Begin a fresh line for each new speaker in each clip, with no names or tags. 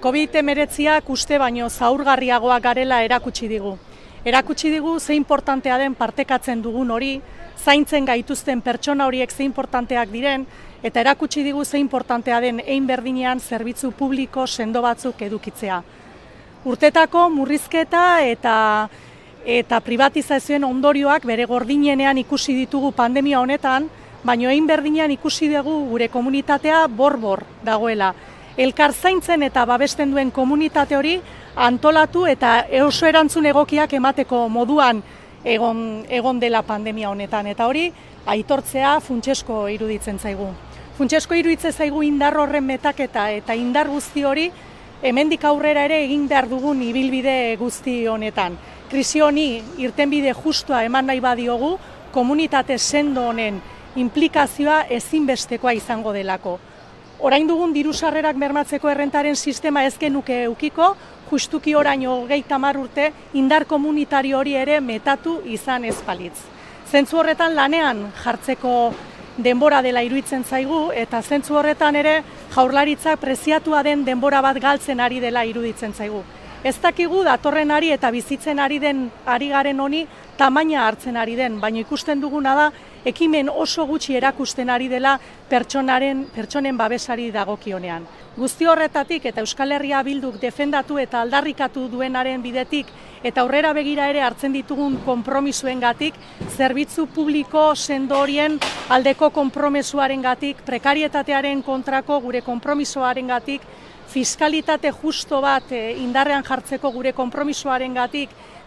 COVID-19 uste baino zaurgarriagoak garela erakutsi digu. Erakutsi digu ze importantea den partekatzen dugun hori, zaintzen gaituzten pertsona horiek ze importanteak diren, eta erakutsi digu ze importantea den hein berdinean zerbitzu publiko sendo batzuk edukitzea. Urtetako murrizketa eta privatizazioen ondorioak bere gordinenean ikusi ditugu pandemia honetan, baino hein berdinean ikusi dugu gure komunitatea bor-bor dagoela. Elkar zaintzen eta babesten duen komunitate hori antolatu eta oso erantzun egokiak emateko moduan egon dela pandemia honetan. Eta hori aitortzea funtsesko iruditzen zaigu. Funtsesko iruditzen zaigu indar horren metaketa eta indar guzti hori hemendik aurrera ere egin behar dugun ibilbide guzti honetan. Krisi honi irtenbide justua eman nahi badiogu, komunitate sendo honen inplikazioa ezinbestekoa izango delako. Orain dugun diru-sarrerak bermatzeko errentaren sistema ez genuke edukiko, justuki oraino 30 urte indar komunitario hori ere metatu izan ez balitz. Zentzu horretan lanean jartzeko denbora dela iruditzen zaigu, eta zentzu horretan ere Jaurlaritzak preziatua den denbora bat galtzen ari dela iruditzen zaigu. Ez dakigu datorren ari eta bizitzen ari garen honi tamaina hartzen ari den, baina ikusten duguna da ekimen oso gutxi erakusten ari dela pertsonen babesari dagokionean. Guzti horretatik eta Euskal Herria Bilduk defendatu eta aldarrikatu duenaren bidetik eta aurrera begira ere hartzen ditugun konpromisoengatik, zerbitzu publiko sendo horien aldeko konpromesuarengatik, prekarietatearen kontrako gure konpromisoarengatik, fiskalitate justo bat indarrean jartzeko gure konpromisoarengatik,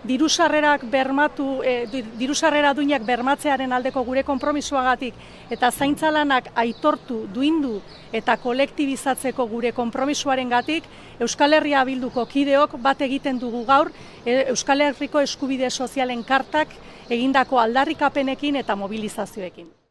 diru-sarrera duinak bermatzearen aldeko gure konpromisoagatik eta zaintza lanak aitortu, duindu eta kolektibizatzeko gure konpromisoarengatik, Euskal Herria Bilduko kideok bat egiten dugu gaur Euskal Herriko eskubide sozialen kartak egindako aldarrikapenekin eta mobilizazioekin.